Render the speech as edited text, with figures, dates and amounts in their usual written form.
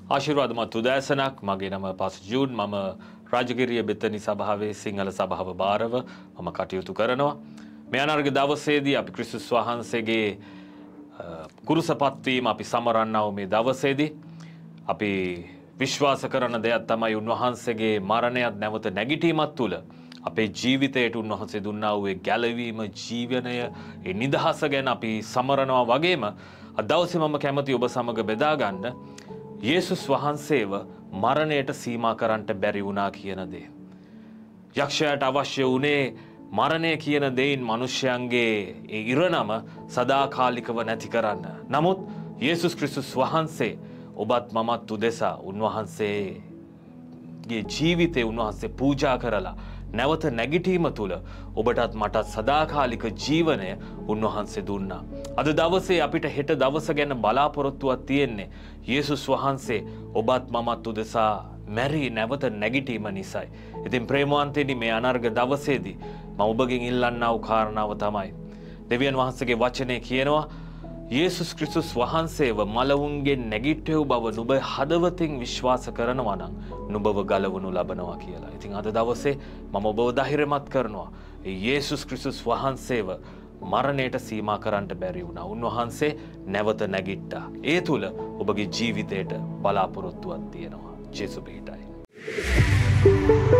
ආශිර්වාදමත් උදෑසනක්. මගේ නම pastor Jude. මම රාජගිරිය බෙතනි සභාවේ සිංහල සභාව භාරව මම කටයුතු කරනවා. මේ අනාගත දවසේදී අපි ක්‍රිස්තුස් වහන්සේගේ කුරුසපත් වීම අපි සමරන්නව මේ දවසේදී අපි විශ්වාස කරන දෙයක් තමයි උන්වහන්සේගේ මරණයත් නැවත නැගිටීමත් තුළ අපේ ජීවිතයට උන්වහන්සේ දුන්නා වූ ගැලවීම ජීවනය ඒ නිදහස ගැන අපි සමරනවා වගේම අද දවසේ මම කැමති ඔබ සමග බෙදා ගන්න යේසුස් වහන්සේව මරණයට සීමා කරන්නට බැරි වුණා කියන දේ. යක්ෂයාට අවශ්‍ය වුණේ මරණය කියන දෙයින් මිනිසයන්ගේ ඒ ඉරණම සදාකාලිකව නැති කරන්න. නමුත් යේසුස් ක්‍රිස්තුස් වහන්සේ ඔබත් මමත් උදෙසා උන්වහන්සේගේ ජීවිතේ උන්වහන්සේ පූජා කරලා නැවත නැගිටීම තුළ ඔබටත් මටත් සදාකාලික ජීවනය උන්වහන්සේ දුන්නා. අද දවසේ අපිට හෙට දවස ගැන බලාපොරොත්තුවක් තියෙන්නේ යේසුස් වහන්සේ ඔබත් මමත් උදෙසා මැරී නැවත නැගිටීම නිසායි. ඉතින් ප්‍රේමවන්තයනි මේ අනර්ග දවසේදී මම ඔබගෙන් ඉල්ලන්නා වූ කාරණාව තමයි දෙවියන් වහන්සේගේ වචනේ කියනවා යේසුස් ක්‍රිස්තුස් වහන්සේව මලවුන්ගෙන් නැගිට්ටෙව් බව නුඹ හදවතින් විශ්වාස කරනවා නම් නුඹව ගලවනු ලබනවා කියලා. ඉතින් අද දවසේ මම ඔබව ධෛර්යමත් කරනවා. යේසුස් ක්‍රිස්තුස් වහන්සේව මරණයට සීමා කරන්නට බැරි වුණා. උන්වහන්සේ නැවත නැගිට්ටා. ඒ තුල ඔබගේ ජීවිතයට බලාපොරොත්තුවක් තියෙනවා. ජේසු පිටයි.